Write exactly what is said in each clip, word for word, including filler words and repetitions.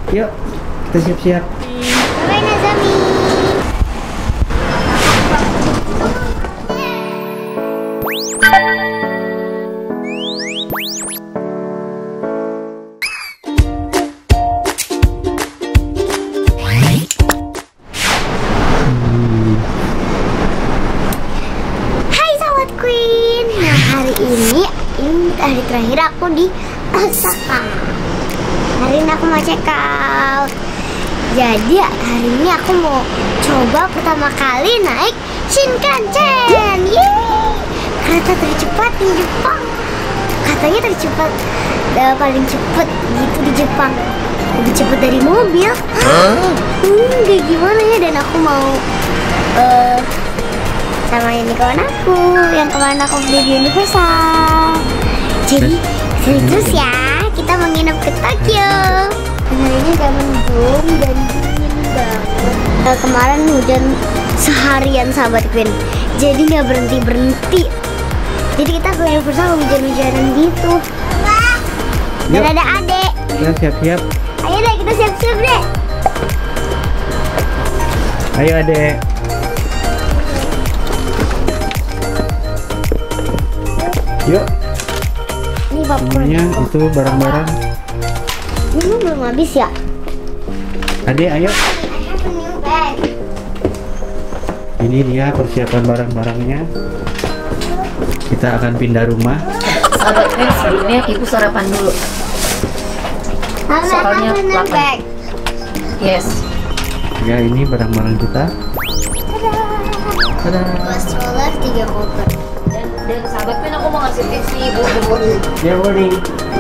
Yuk, kita siap-siap. Bye Nazami. Hai Sobat Queen. Nah, hari ini ini hari terakhir aku di Osaka. Hari ini aku mau check out. Jadi hari ini aku mau coba pertama kali naik Shinkansen. Yeay! Kereta tercepat di Jepang. Katanya tercepat, uh, paling cepat gitu di Jepang. Lebih cepat dari mobil. Huh? Hmm, kayak gimana ya? Dan aku mau uh, sama ini kawan aku yang kemarin aku beli di Universal. Jadi sini terus ya, kita menginap ke Tokyo. Harinya udah mendung dan dingin banget. Nah, kemarin hujan seharian Sahabat Queen, jadi nggak berhenti berhenti. Jadi kita ke Universal hujan-hujanan gitu. Dan ada adek. Kita siap-siap. Ayo deh, kita siap-siap deh. Ayo adek. Yuk. Ini popcorn. Semuanya itu barang-barang. Ini belum habis ya? Adek, ayo. I have a new bag. Ini dia persiapan barang-barangnya. Kita akan pindah rumah. Sahabat Queen, sebelumnya ibu sarapan dulu. Soalnya lapar. Bag. Yes. Ya, ini barang-barang kita. Tada. Dua stroller, tiga koper. Dan, dan sahabat Queen, aku mau ngasih tips nih ibu. Ya, boleh.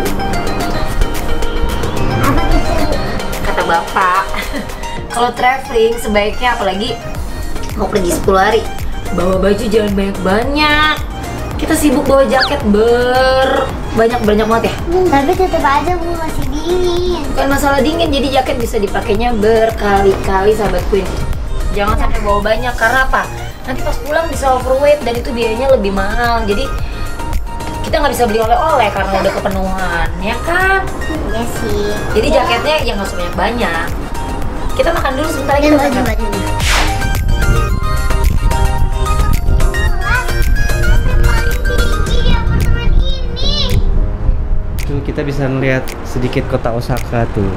Apa itu? Kata bapak, kalau traveling sebaiknya apalagi mau pergi sepuluh hari, bawa baju jangan banyak-banyak. Kita sibuk bawa jaket ber banyak banyak banget ya. Tapi tetap aja bu masih dingin. Bukan masalah dingin, jadi jaket bisa dipakainya berkali-kali sahabat Queen. Jangan sampai bawa banyak, karena apa? Nanti pas pulang bisa overweight dan itu biayanya lebih mahal. Jadi kita nggak bisa beli oleh-oleh karena udah kepenuhan, ya kan? Iya sih. Jadi jaketnya yang nggak usah banyak-banyak. Kita makan dulu sebentar lagi. Dan kita makan. baju-bajunya. Tuh, kita bisa melihat sedikit kota Osaka tuh.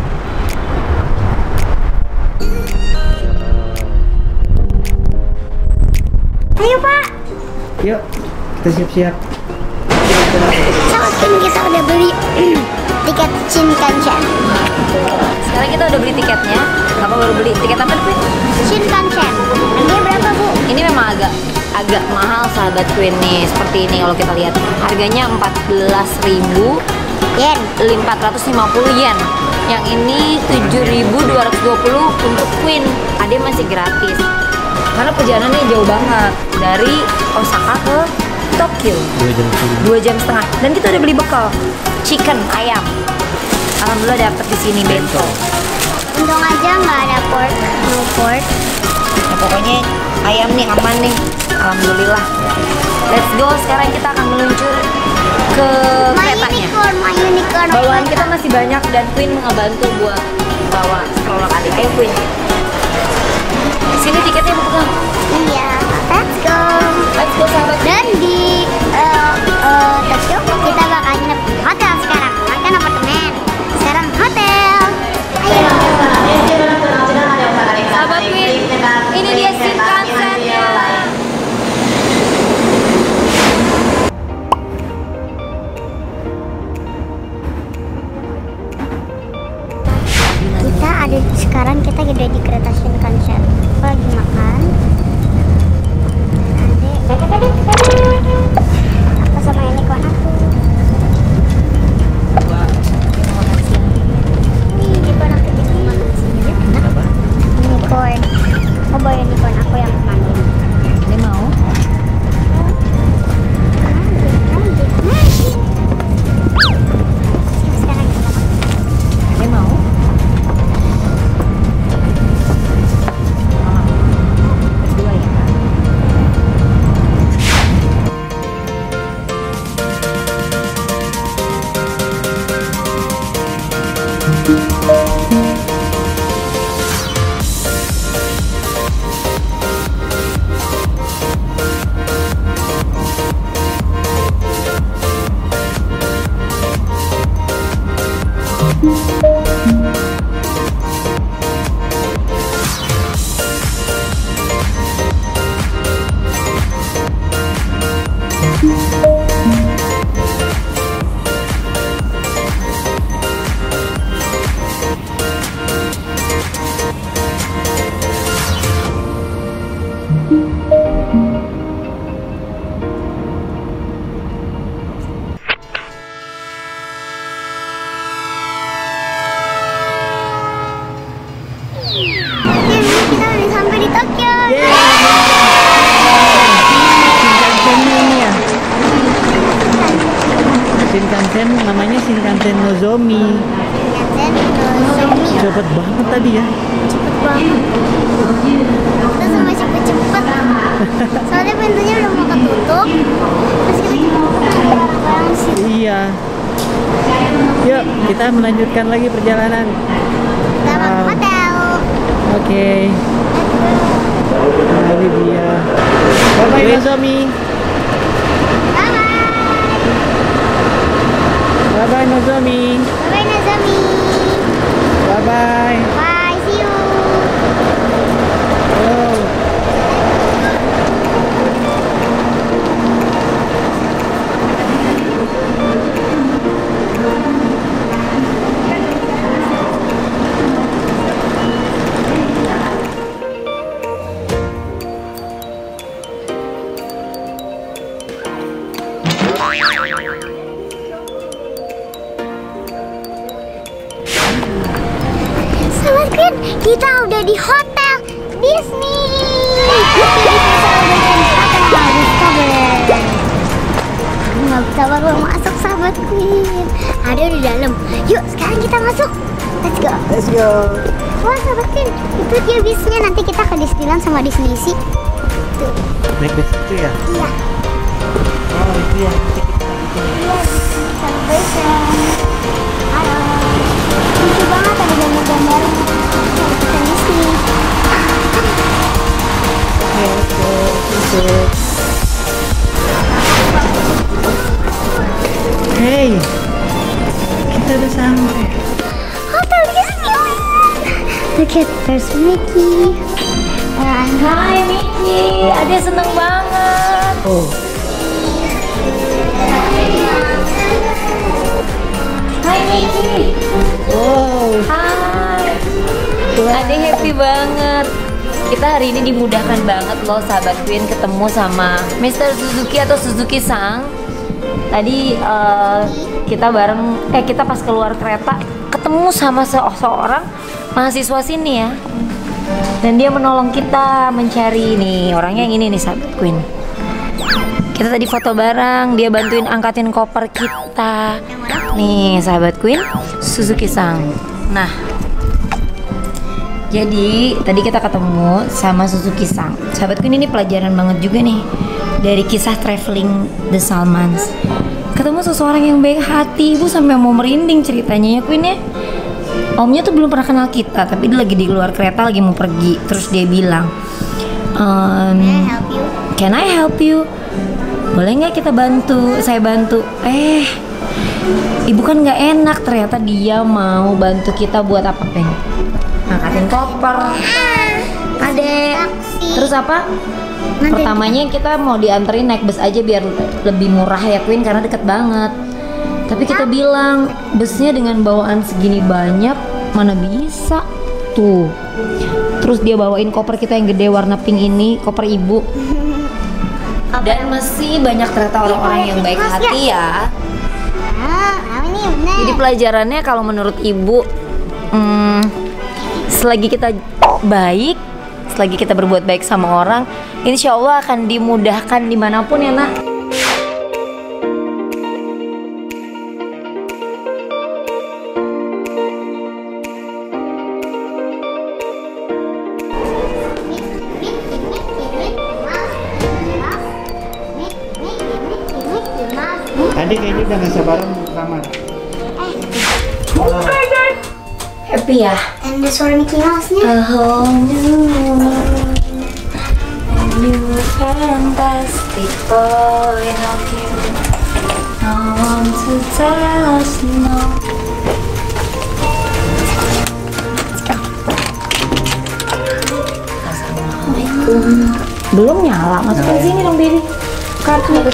Ayo Pak. Yuk, kita siap-siap. Sahabat Queen, kita udah beli tiket Shinkansen. Sekarang kita udah beli tiketnya. Bapak baru beli tiket apa Queen? Shinkansen. Harganya berapa bu? Ini memang agak agak mahal sahabat Queen nih. Seperti ini kalau kita lihat. Harganya empat belas ribu Yen. empat ratus lima puluh yen. Yang ini tujuh ribu dua ratus dua puluh untuk Queen. Ade masih gratis. Karena perjalanannya jauh banget dari Osaka ke Tokyo. Dua jam setengah. Dua jam setengah. Dan kita udah beli bekal chicken ayam. Alhamdulillah dapet di sini bento. Untung aja nggak ada pork, no pork. Nah, pokoknya ayam nih aman nih. Alhamdulillah. Let's go. Sekarang kita akan meluncur ke My keretanya. unicorn, my unicorn. Bawaan kita masih banyak dan Queen ngebantu buat bawa stroller adik. Ayo Queen. Sini tiketnya Bu pegang. Iya, let's go. Let's go sahabat. Dan di uh, uh, Tokyo kita bakal nginep di hotel sekarang. Makan apartemen. Sekarang hotel. Ayo. Sahabat Queen, ini dia Shinkansen-nya. Kita ada sekarang kita ada di kereta Shinkansen. Aku lagi makan. Adek. Aku sama ini kawan aku. Nih, ini kawan aku bisa makan sendiri. Apa? Unicorn. Aku bawa unicorn aku yang kemarin. Dia mau? Sekarang kita Dia mau? Mama. Berdua ya. Kita udah sampai di Tokyo. Shinkansen namanya Shinkansen Nozomi. Shinkansen Cepet banget tadi ya. cepet banget. Kita sama cepet-cepet. Soalnya pintunya udah mau ketutup. Terus kita cuma barang sih. Iya. Yuk, kita melanjutkan lagi perjalanan. Kita mau ke Wow. hotel. Oke. Nah, ini dia. Bye-bye Nozomi. Bye-bye. Bye-bye Nozomi. Bye-bye Nozomi. Bye-bye. Bye, see you. Oh. Sobat Queen, kita udah di hotel Disney. Aku nggak bisa baru masuk Sobat Queen. Ada di dalam. Yuk sekarang kita masuk. Let's go. Let's go. Wah Sobat Queen, itu dia bisnya. Nanti kita ke Disneyland sama Disney Sea. Tuh. Naik bus itu ya? Iya. Oh, itu ya. Yes. Celebration. Halo. Lucu banget ada gambar-gambar kita Disney. Oke, let's go. Masuk. Hey, kita udah sampai. Hotel Disney. Look at there's Mickey. And Hai Miki, Ade seneng banget. Oh, Hai Miki. wow. Hai. Ade happy banget. Kita hari ini dimudahkan banget loh sahabat Queen ketemu sama mister Suzuki atau Suzuki-san. Tadi eh, kita bareng, eh kita pas keluar kereta ketemu sama seorang mahasiswa sini ya. Dan dia menolong kita mencari nih orangnya yang ini nih sahabat Queen. Kita tadi foto bareng, dia bantuin angkatin koper kita. Nih sahabat Queen, Suzuki-san. Nah, jadi tadi kita ketemu sama Suzuki-san. Sahabat Queen, ini pelajaran banget juga nih dari kisah traveling The Salmans. Ketemu seseorang yang baik hati, ibu sampai mau merinding ceritanya ya Queen ya. Omnya tuh belum pernah kenal kita, tapi dia lagi di luar kereta lagi mau pergi. Terus dia bilang, ehm, help you. can I help you? Boleh nggak kita bantu? Saya bantu. Eh, ibu kan nggak enak. Ternyata dia mau bantu kita buat apa, Peng? Angkatin koper. Adek. Taksi. Terus apa? Nanti- Pertamanya kita mau dianterin naik bus aja biar lebih murah ya Queen, karena deket banget. Tapi kita bilang busnya dengan bawaan segini banyak mana bisa tuh. Terus dia bawain koper kita yang gede warna pink ini, koper ibu. Dan masih banyak ternyata orang-orang yang baik hati ya. Ah, ini benar. Jadi pelajarannya kalau menurut ibu, hmm, selagi kita baik, selagi kita berbuat baik sama orang, insya Allah akan dimudahkan dimanapun ya nak. Adik kayaknya udah gak sabaran mau ke kamar. Happy ya? Dan ada suara Mickey Mouse-nya. A whole new world, a new fantastic point of view. No one to tell us no. Belum nyala, masukin Nyala ya? sini dong Baby. Kartunya.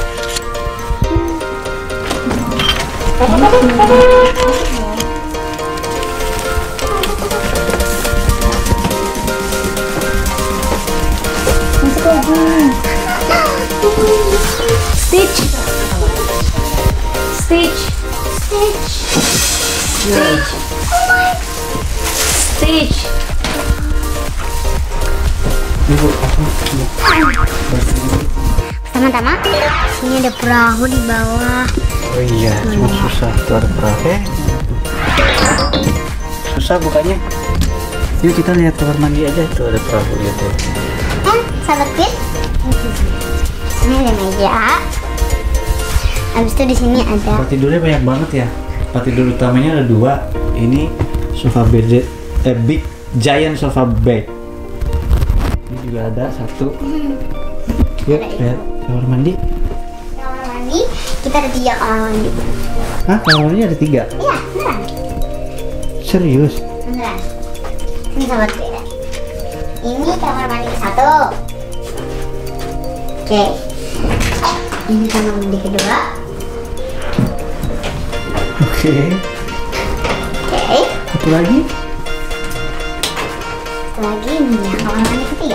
Masuk lagi. Stitch. Stitch. Stitch. Stitch. Stitch. Ibu, aku Pertama-tama, ini ada perahu di bawah. Oh iya, cuma susah tuh ada perahu. Eh, susah bukanya. Yuk kita lihat kamar mandi aja tuh ada perahu gitu. Eh, sahabat Queen. Ini ada meja. Habis itu di sini ada. Tempat tidurnya banyak banget ya. Tempat tidur utamanya ada dua. Ini sofa bed, eh, big giant sofa bed. Ini juga ada satu. Yuk lihat kamar mandi. Kamar mandi, kita ada tiga kamar mandi. Hah, kamar mandi ada tiga? Iya, beneran. Serius? Beneran. Ini sahabat Queen. Ini kamar mandi satu. Oke. Ini kamar mandi kedua. Oke. Oke. Satu lagi? Satu lagi ini ya, kamar mandi ketiga.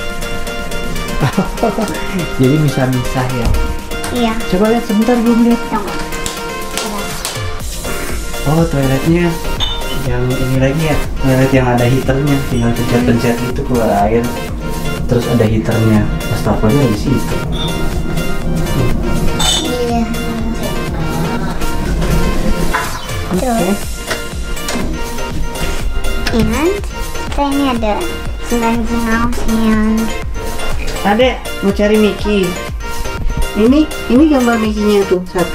Jadi misah-misah ya. Iya. Coba lihat sebentar, belum lihat. Tunggu. Oh, toiletnya yang ini lagi ya, toilet yang ada heaternya, tinggal pencet-pencet itu keluar air, terus ada heaternya. Wastafelnya di situ. Iya. Oke. And kita ini ada sembilan jinausnya. Adek mau cari Mickey. Ini ini gambar Mickey-nya tuh satu.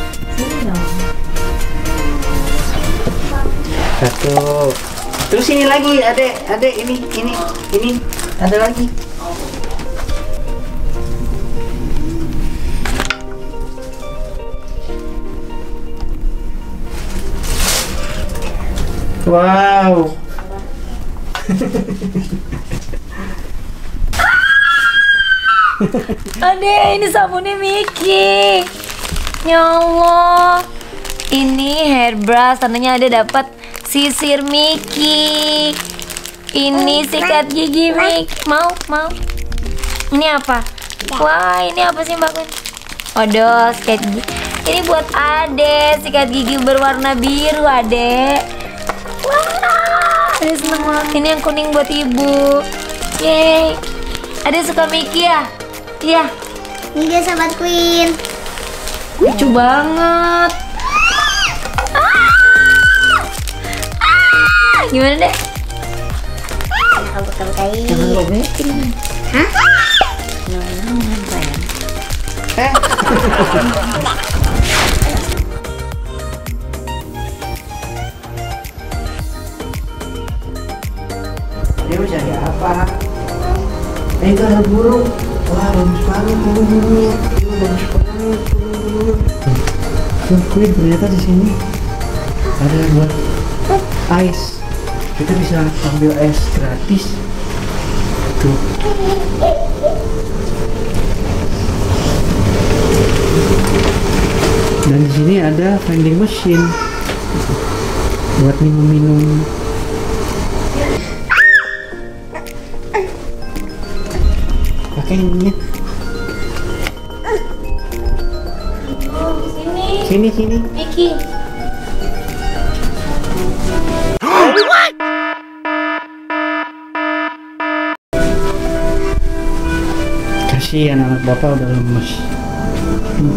Satu. Terus ini lagi, adek, adek ini, ini, ini ada lagi. Wow. Ade, ini sabunnya Mickey. Ya Allah. Ini hairbrush, tandanya ada dapat sisir Mickey. Ini sikat gigi Mickey. Mau, mau. Ini apa? Wah, ini apa sih Mbak Kun? Odol, sikat gigi. Ini buat Ade, sikat gigi berwarna biru Ade. Wah, Ade seneng banget. Ini yang kuning buat ibu. Yeay. Ade suka Mickey ya? Iya. Ini dia sahabat Queen. Lucu banget. Ah! Ah! Gimana deh? Nah, buka-bukain. Jangan robekin. Hah? Jangan sayang. Eh. Dia mau cari apa? Eh, itu ada burung. Wah, bagus banget burung-burungnya. Itu bagus banget burung-burung. Tuh, Queen, ternyata di sini ada buat ice. Kita bisa ambil es gratis. Tuh. Dan di sini ada vending machine buat minum-minum. Pakai ini. Oh, sini. Sini sini. Mickey. Kasihan anak bapak udah lemes. Hmm.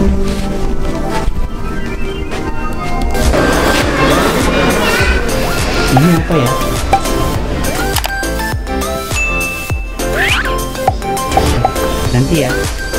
Ini apa ya? Nanti ya.